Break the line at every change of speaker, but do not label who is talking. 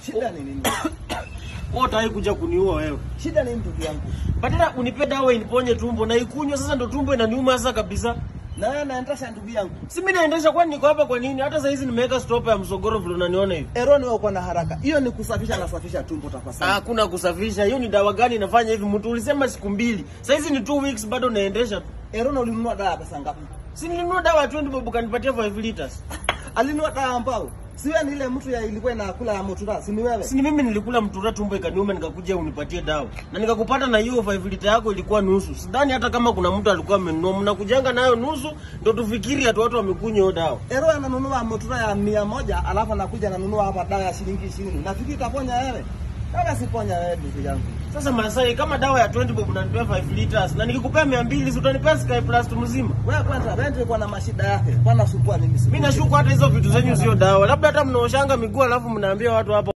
Shida ni nini?
Unataka kuja kuniua wewe.
Shida ni ndugu yangu.
Badala unipe dawa iniponye tumbo na ikunywa sasa ndo tumbo inaniuma sasa kabisa.
Na wewe naendesha ndugu yangu.
Si mimi naendesha kwani niko hapa kwa nini? Hata saa hizi nimeweka stop ya msogoro vile unaniona hivi.
Eroni wewe uko na haraka. Hiyo ni kusafisha na safisha tumbo tafasana.
Hakuna kusafisha. Hiyo ni dawa gani inafanya hivi? Mtu ulisema siku 2. Saa hizi ni 2 weeks bado naendesha tu.
Eroni ulinunua dawa pesa ngapi?
Si nilinunua dawa ya 20 bob kanipatia 5 liters.
Alinunua dawa ambao si wewe ni ile mtu ya ilikuwa inakula ya motura, si ni wewe?
Si ni mimi nilikula mtura tumbo ikaniuma nikakuja unipatie dawa. Na nikakupata na hiyo 5 liter yako ilikuwa nusu. Sidhani hata kama kuna mtu alikuwa amenunua, mnakujanga nayo nusu ndio tufikiri watu wamekunywa hiyo dawa.
Ero ananunua motura ya 100 alafu anakuja ananunua hapa dawa ya shilingi 20. Nafikiri itaponya wewe. Kama siponya wewe ndugu yangu.
Sasa Masai kama dawa ya 20 bob unanipea 5 liters na nikikupea 200 si utanipea Sky Plus mzima.
Wewe kwanza wewe kwa na mashida yake. Bwana sumbua mimi.
Mimi nashuku hata hizo vitu zenyu sio dawa. Labda hata mnaoshanga miguu alafu mnaambia watu hapa